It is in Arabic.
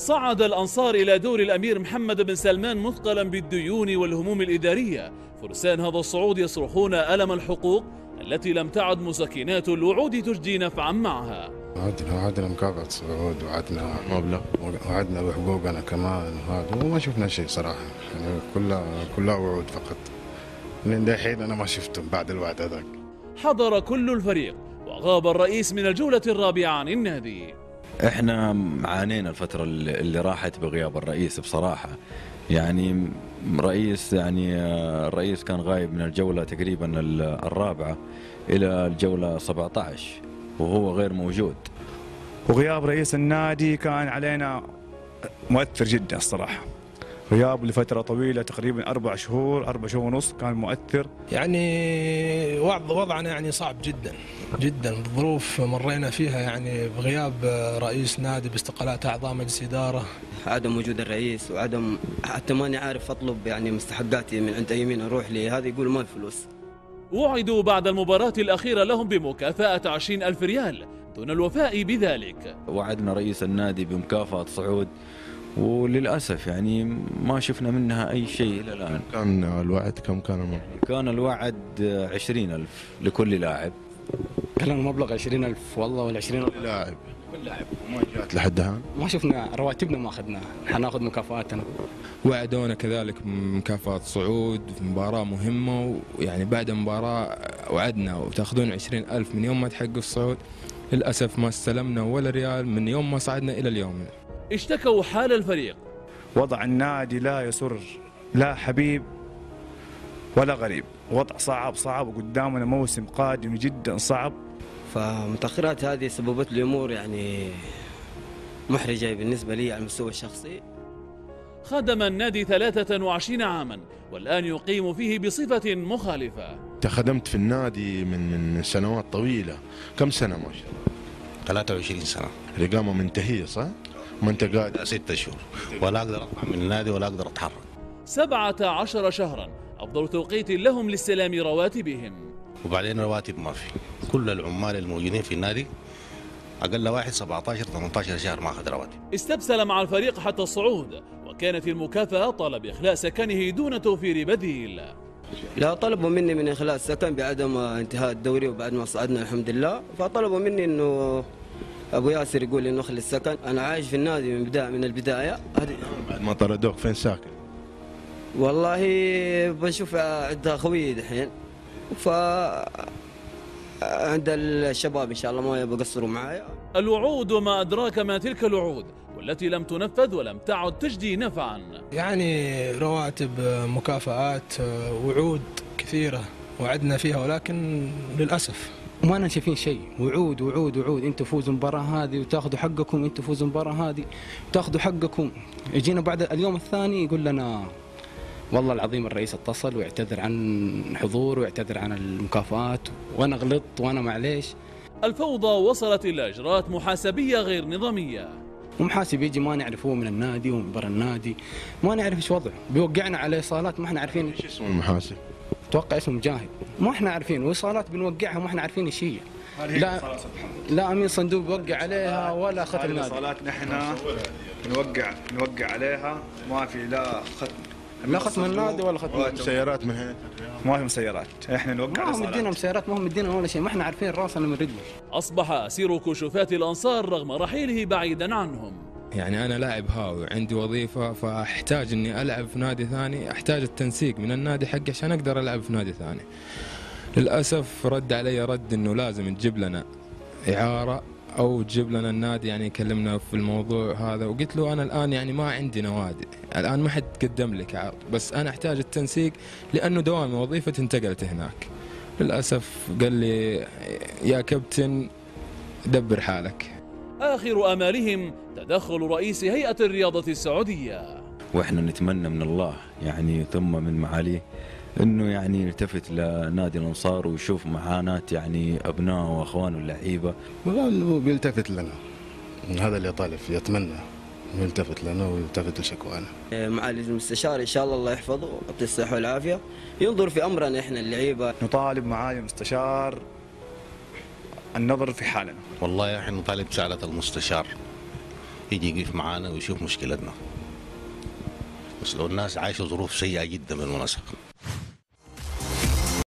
صعد الأنصار إلى دور الأمير محمد بن سلمان مثقلا بالديون والهموم الإدارية. فرسان هذا الصعود يصرخون ألم الحقوق التي لم تعد مسكنات الوعود تجدي نفعا معها. وعدنا مكافأة صعود، وعدنا مبلغ، وعدنا بحقوقنا كمان، هذا وما شفنا شيء صراحة، يعني كلها وعود فقط. من دحين أنا ما شفتهم بعد الوعد هذاك. حضر كل الفريق وغاب الرئيس من الجولة الرابعة عن النادي. احنا عانينا الفترة اللي راحت بغياب الرئيس بصراحة، يعني الرئيس كان غايب من الجولة تقريبا الرابعة إلى الجولة 17 وهو غير موجود. وغياب رئيس النادي كان علينا مؤثر جدا الصراحة، غياب لفترة طويلة تقريبا 4 شهور ونص كان مؤثر. يعني وضعنا يعني صعب جدا جدا، الظروف مرينا فيها يعني بغياب رئيس نادي، باستقالات أعضاء مجلس إدارة، عدم وجود الرئيس، وعدم حتى ماني عارف أطلب يعني مستحقاتي من عند أي مين أروح لي، هذا يقول ما في فلوس. وعدوا بعد المباراة الأخيرة لهم بمكافأة 20,000 ريال دون الوفاء بذلك. وعدنا رئيس النادي بمكافأة صعود، وللأسف يعني ما شفنا منها أي شيء إلى الآن. كان الوعد كم كان المبلغ؟ كان الوعد 20,000 لكل لاعب. كان المبلغ 20,000 والله، وال20 لاعب كل لاعب، وما جات لحد الآن. ما شفنا رواتبنا، ما أخذناها، حناخذ مكافآتنا. وعدونا كذلك مكافأة صعود في مباراة مهمة، ويعني بعد المباراة وعدنا وتاخذون 20,000 من يوم ما تحققوا الصعود. للأسف ما استلمنا ولا ريال من يوم ما صعدنا إلى اليوم. اشتكوا حال الفريق. وضع النادي لا يسر، لا حبيب ولا غريب، وضع صعب وقدامنا موسم قادم جدا صعب. فمتأخرات هذه سببت لي أمور يعني محرجة بالنسبة لي على المستوى الشخصي. خدم النادي 23 عاما والآن يقيم فيه بصفة مخالفة. خدمت في النادي من سنوات طويلة. كم سنة ما شاء الله؟ 23 سنة. الإقامة منتهية صح؟ ما أنت قاعد 6 شهور، ولا أقدر أطلع من النادي ولا أقدر أتحرك. 17 شهرا أفضل توقيت لهم لاستلام رواتبهم. وبعدين رواتب ما في، كل العمال الموجودين في النادي أقل واحد 17-18 شهر ما أخذ رواتب. استبسل مع الفريق حتى الصعود، وكانت المكافأة طلب إخلاء سكنه دون توفير بديل. لا، طلبوا مني من إخلاء السكن بعدم انتهاء الدوري وبعد ما صعدنا الحمد لله، فطلبوا مني إنه أبو ياسر يقول لي إنه أخلي السكن. أنا عايش في النادي من البداية. بعد ما طردوك فين ساكن؟ والله بشوف عند أخوي دحين، عند الشباب إن شاء الله ما يقصروا معايا. الوعود وما أدراك ما تلك الوعود والتي لم تنفذ ولم تعد تجدي نفعا. يعني رواتب، مكافآت، وعود كثيرة وعدنا فيها، ولكن للأسف ما أنا شايفين شيء. وعود انتوا فوزوا المباراة هذه وتاخذوا حقكم، انتوا فوزوا المباراة هذه وتاخذوا حقكم. يجينا بعد اليوم الثاني يقول لنا والله العظيم الرئيس اتصل ويعتذر عن حضور ويعتذر عن المكافآت، وانا غلطت وانا معليش. الفوضى وصلت الى اجراءات محاسبية غير نظامية. ومحاسب يجي ما نعرفه من النادي ومن برا النادي، ما نعرف ايش وضعه، بيوقعنا على ايصالات ما احنا عارفين. ايش اسم المحاسب؟ اتوقع اسمه مجاهد، ما احنا عارفين، وايصالات بنوقعها ما احنا عارفين ايش هي. لا امين صندوق بيوقع عليها ولا ختم نادي. الايصالات نحن نوقع عليها، ما في لا ختم النادي ولا ختم مسيرات من هنا، ما في مسيرات، احنا نوقع. ما هم مدينا مسيرات، ما هم مدينا ولا شيء، ما احنا عارفين راسنا من رجله. اصبح اسير كشوفات الانصار رغم رحيله بعيدا عنهم. يعني أنا لاعب هاوي وعندي وظيفة، فأحتاج إني ألعب في نادي ثاني، أحتاج التنسيق من النادي حقي عشان أقدر ألعب في نادي ثاني. للأسف رد علي رد إنه لازم تجيب لنا إعارة أو تجيب لنا النادي، يعني كلمنا في الموضوع هذا، وقلت له أنا الآن يعني ما عندي نوادي، الآن ما حد قدم لك عرض، بس أنا أحتاج التنسيق لأنه دوامي وظيفتي انتقلت هناك. للأسف قال لي يا كابتن دبر حالك. آخر أمالهم تدخل رئيس هيئة الرياضة السعودية. وإحنا نتمنى من الله يعني ثم من معاليه إنه يعني يلتفت لنادي الأنصار ويشوف معاناة يعني أبنائه وأخوانه اللعيبة. والله بيلتفت لنا، هذا اللي طالب، يتمنى يلتفت لنا ويلتفت لشكوانا. معالي المستشار إن شاء الله يحفظه ويعطيه الصحة والعافية، ينظر في أمرنا إحنا اللعيبة. نطالب معالي المستشار النظر في حالنا. والله احنا نطالب سعادة المستشار يجي يقف معانا ويشوف مشكلتنا. بس لو الناس عايشه ظروف سيئه جدا بالمناسبه.